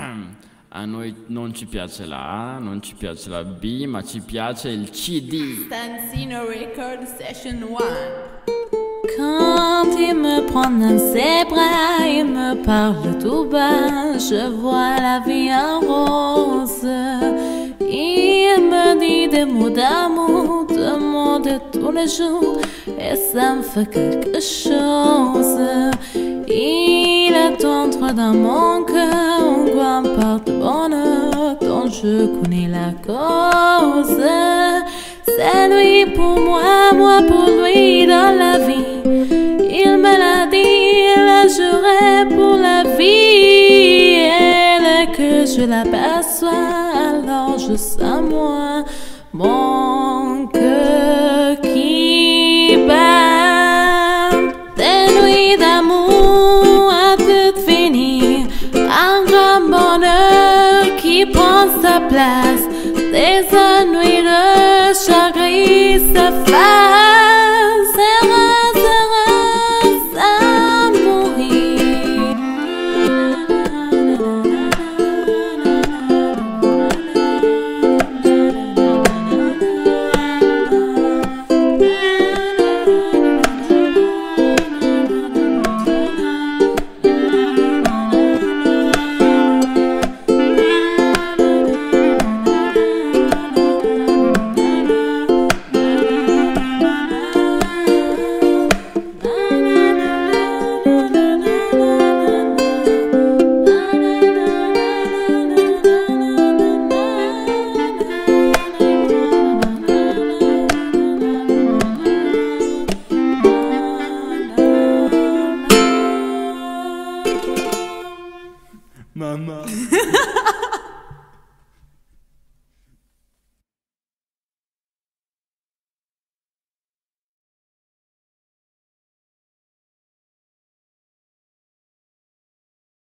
A noi non ci piace la A, non ci piace la B, ma ci piace il CD. Stancino Record Session 1. Quand il me prend dans ses bras, il me parle tout bas, je vois la vie en rose. Il me dit des mots d'amour, des mots de tous les jours, et ça me fait quelque chose. Il attend dans mon cœur un grand part de bonheur dont je connais la cause. C'est lui pour moi, moi pour lui dans la vie. Il me l'a dit, il a juré pour la vie. Et dès que je l'aperçois, alors je sens moi mon cœur qui bat. Des nuits d'amour à tout finir, un grand bonheur qui prend sa place. Des ennuis de chagrin s'effacent, sans mourir. Maman.